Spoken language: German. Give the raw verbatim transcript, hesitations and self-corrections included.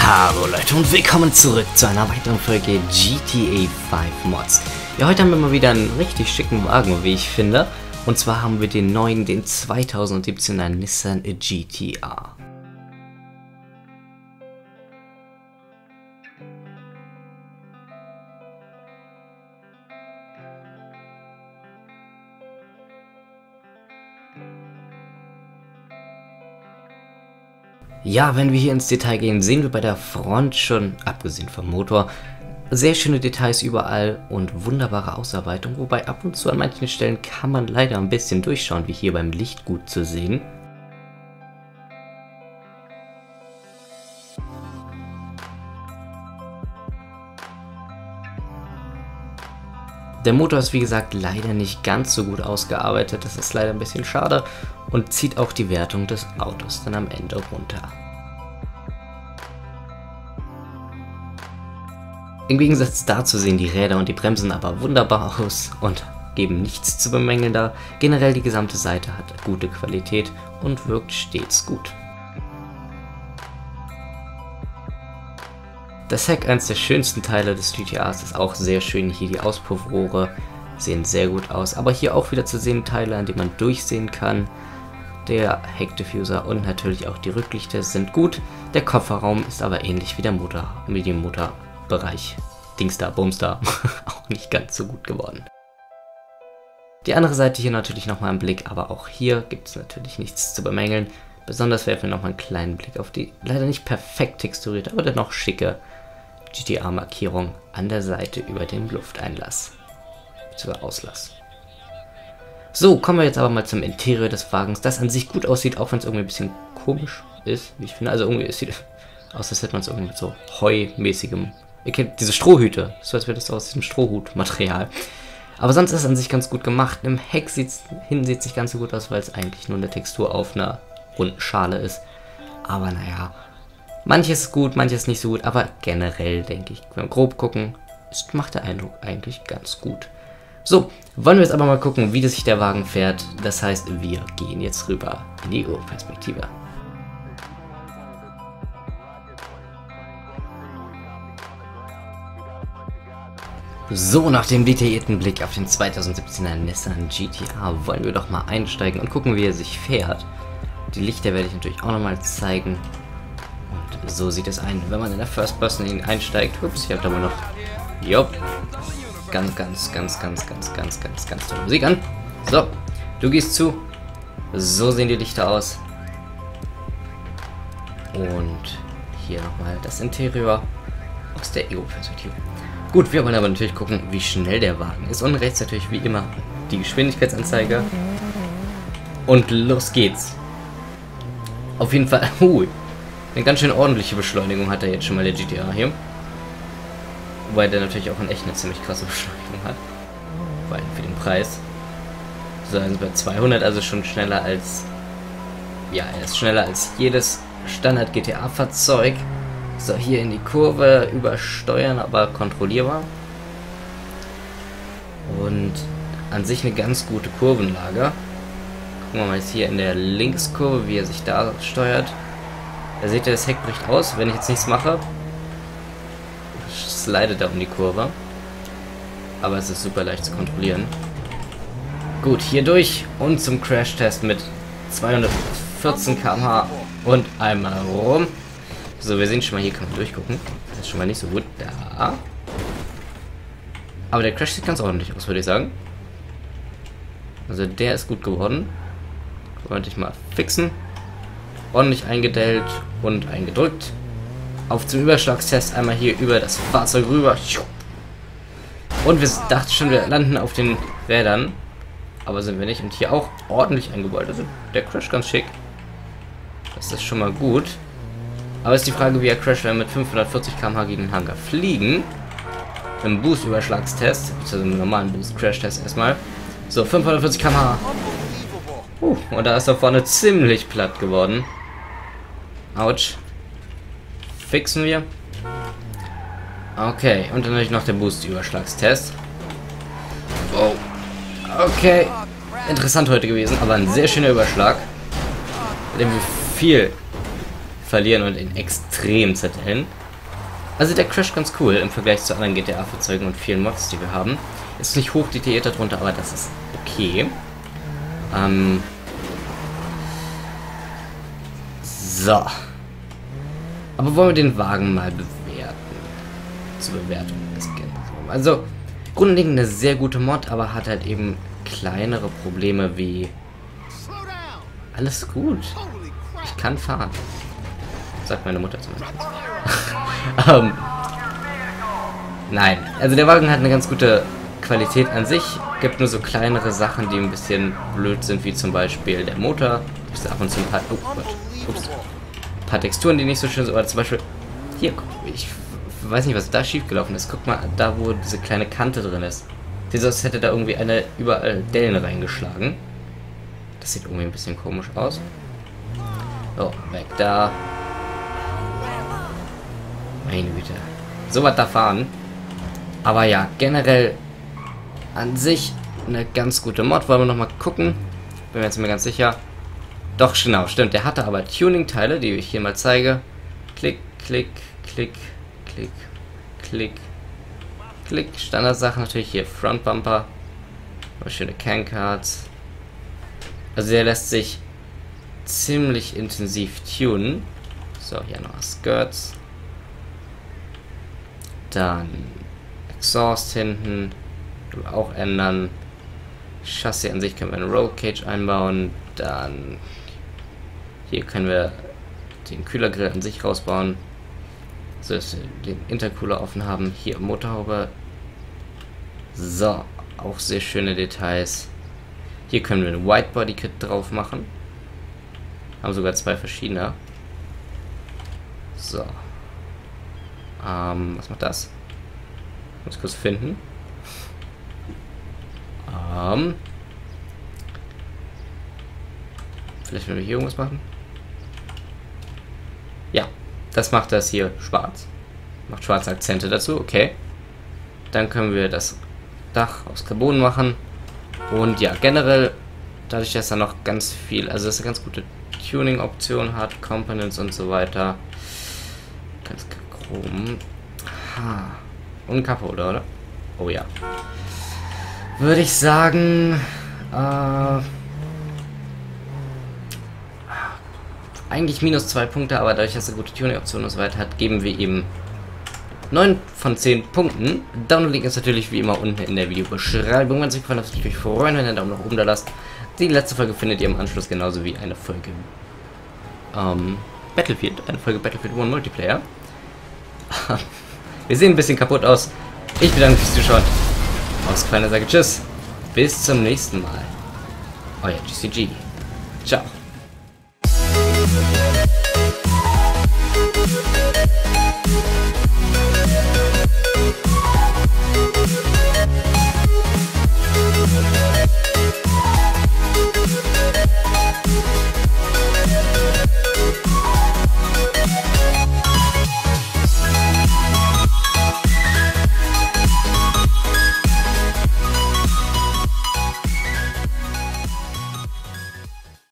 Hallo Leute und willkommen zurück zu einer weiteren Folge G T A fünf Mods. Ja, heute haben wir mal wieder einen richtig schicken Wagen, wie ich finde. Und zwar haben wir den neuen, den zweitausendsiebzehner Nissan G T R. Ja, wenn wir hier ins Detail gehen, sehen wir bei der Front schon, abgesehen vom Motor, sehr schöne Details überall und wunderbare Ausarbeitung, wobei ab und zu an manchen Stellen kann man leider ein bisschen durchschauen, wie hier beim Licht gut zu sehen. Der Motor ist wie gesagt leider nicht ganz so gut ausgearbeitet, das ist leider ein bisschen schade und zieht auch die Wertung des Autos dann am Ende runter. Im Gegensatz dazu sehen die Räder und die Bremsen aber wunderbar aus und geben nichts zu bemängeln da. Generell die gesamte Seite hat gute Qualität und wirkt stets gut. Das Heck, eines der schönsten Teile des G T Rs, ist auch sehr schön. Hier die Auspuffrohre sehen sehr gut aus, aber hier auch wieder zu sehen Teile, an denen man durchsehen kann. Der Heckdiffuser und natürlich auch die Rücklichter sind gut. Der Kofferraum ist aber ähnlich wie der Motor, wie dem Motorbereich. Dingsda, Bumsda, auch nicht ganz so gut geworden. Die andere Seite hier natürlich nochmal im Blick, aber auch hier gibt es natürlich nichts zu bemängeln. Besonders werfen wir nochmal einen kleinen Blick auf die leider nicht perfekt texturierte, aber dennoch schicke G T A-Markierung an der Seite über den Lufteinlass bzw. Auslass. So, kommen wir jetzt aber mal zum Interieur des Wagens, das an sich gut aussieht, auch wenn es irgendwie ein bisschen komisch ist, wie ich finde. Also irgendwie sieht es aus, als hätte man es irgendwie mit so Heu-mäßigem. Ihr kennt diese Strohhüte, so als wäre das aus diesem Strohhutmaterial. Aber sonst ist es an sich ganz gut gemacht. Im Heck sieht es hin sieht sich ganz so gut aus, weil es eigentlich nur eine Textur auf einer runden Schale ist. Aber naja, manches ist gut, manches nicht so gut, aber generell denke ich, wenn wir grob gucken, ist, macht der Eindruck eigentlich ganz gut. So, wollen wir jetzt aber mal gucken, wie sich der Wagen fährt. Das heißt, wir gehen jetzt rüber in die Urperspektive. So, nach dem detaillierten Blick auf den zweitausendsiebzehner Nissan G T R wollen wir doch mal einsteigen und gucken, wie er sich fährt. Die Lichter werde ich natürlich auch nochmal zeigen. Und so sieht es ein, wenn man in der First Person in ihn einsteigt. Ups, ich habe aber noch... Jopp. Ganz, ganz, ganz, ganz, ganz, ganz, ganz, ganz tolle Musik an. So, du gehst zu. So sehen die Lichter aus. Und hier nochmal das Interieur aus der Ego-Perspektive. Gut, wir wollen aber natürlich gucken, wie schnell der Wagen ist. Und rechts natürlich wie immer die Geschwindigkeitsanzeige. Und los geht's. Auf jeden Fall, uh, eine ganz schön ordentliche Beschleunigung hat er jetzt schon mal, der G T R hier. Wobei der natürlich auch in echt eine ziemlich krasse Beschleunigung hat. Vor allem für den Preis. So, also bei zweihundert, also schon schneller als... Ja, er ist schneller als jedes Standard-G T A-Fahrzeug. So, hier in die Kurve übersteuern, aber kontrollierbar. Und an sich eine ganz gute Kurvenlage. Gucken wir mal jetzt hier in der Linkskurve, wie er sich da steuert. Da seht ihr, das Heck bricht aus, wenn ich jetzt nichts mache. Slidet er um die Kurve. Aber es ist super leicht zu kontrollieren. Gut, hier durch und zum Crashtest mit zweihundertvierzehn Kilometer pro Stunde und einmal rum. So, wir sehen schon mal, hier kann man durchgucken. Das ist schon mal nicht so gut. Da. Aber der Crash sieht ganz ordentlich aus, würde ich sagen. Also der ist gut geworden. Wollte ich mal fixen. Ordentlich eingedellt und eingedrückt. Auf zum Überschlagstest einmal hier über das Fahrzeug rüber. Und wir dachten schon, wir landen auf den Rädern. Aber sind wir nicht. Und hier auch ordentlich eingebaut. Also der Crash ganz schick. Das ist schon mal gut. Aber ist die Frage, wie er crasht, wenn wir mit fünfhundertvierzig Kilometer pro Stunde gegen den Hangar fliegen. Im Boost-Überschlagstest, also im normalen Boost-Crash-Test erstmal. So, fünfhundertvierzig Kilometer pro Stunde. Uh, und da ist er vorne ziemlich platt geworden. Autsch. Fixen wir. Okay, und dann natürlich noch der Boost-Überschlagstest. Oh. Okay. Interessant heute gewesen, aber ein sehr schöner Überschlag. Mit dem wir viel, verlieren und ihn extrem zerteilen. Also der Crash ganz cool im Vergleich zu anderen G T A-Fahrzeugen und vielen Mods, die wir haben. Ist nicht hoch detailliert darunter, aber das ist okay. Ähm so. Aber wollen wir den Wagen mal bewerten? Zur Bewertung des Games. Also, grundlegend eine sehr gute Mod, aber hat halt eben kleinere Probleme wie... Alles gut. Ich kann fahren. Sagt meine Mutter zum Beispiel. ähm, nein, also der Wagen hat eine ganz gute Qualität an sich. Gibt nur so kleinere Sachen, die ein bisschen blöd sind, wie zum Beispiel der Motor. Gibt ab und zu ein paar, oh Gott, ups, ein paar Texturen, die nicht so schön sind. Oder zum Beispiel, hier, ich weiß nicht, was da schiefgelaufen ist. Guck mal, da wo diese kleine Kante drin ist. Sieht so aus, als hätte da irgendwie eine überall Dellen reingeschlagen. Das sieht irgendwie ein bisschen komisch aus. So, weg da. Meine Güte. So was da fahren. Aber ja, generell an sich eine ganz gute Mod. Wollen wir nochmal gucken. Bin mir jetzt nicht mehr ganz sicher. Doch, genau, stimmt. Der hatte aber Tuning-Teile, die ich hier mal zeige. Klick, klick, klick, klick, klick, klick. Standardsachen natürlich hier. Front Bumper. Schöne Can-Cards. Also der lässt sich ziemlich intensiv tunen. So, hier noch Skirts. Dann Exhaust hinten. Auch ändern. Chassis an sich können wir einen Roll Cage einbauen. Dann hier können wir den Kühlergrill an sich rausbauen. So dass wir den Intercooler offen haben. Hier Motorhaube. So, auch sehr schöne Details. Hier können wir ein Whitebody Kit drauf machen. Haben sogar zwei verschiedene. So. Ähm, was macht das? Muss kurz finden. Ähm. Vielleicht werden wir hier irgendwas machen. Ja, das macht das hier schwarz. Macht schwarze Akzente dazu, okay. Dann können wir das Dach aus Carbon machen. Und ja, generell, dadurch, dass er noch ganz viel, also dass er ganz gute Tuning-Optionen hat, Components und so weiter. Ganz chrom. Ha. Und Kappe, oder? Oh ja. Würde ich sagen, äh, eigentlich minus zwei Punkte, aber dadurch, dass er gute Tuning-Optionen und so weiter hat, geben wir ihm neun von zehn Punkten. Download-Link ist natürlich wie immer unten in der Videobeschreibung. Wenn es euch gefallen hat, würde ich mich freuen, wenn ihr einen Daumen nach oben da lasst. Die letzte Folge findet ihr im Anschluss genauso wie eine Folge ähm, Battlefield, eine Folge Battlefield One Multiplayer. Wir sehen ein bisschen kaputt aus. Ich bedanke mich fürs Zuschauen. Aus Kleiner sage Tschüss. Bis zum nächsten Mal. Euer G C G. Ciao.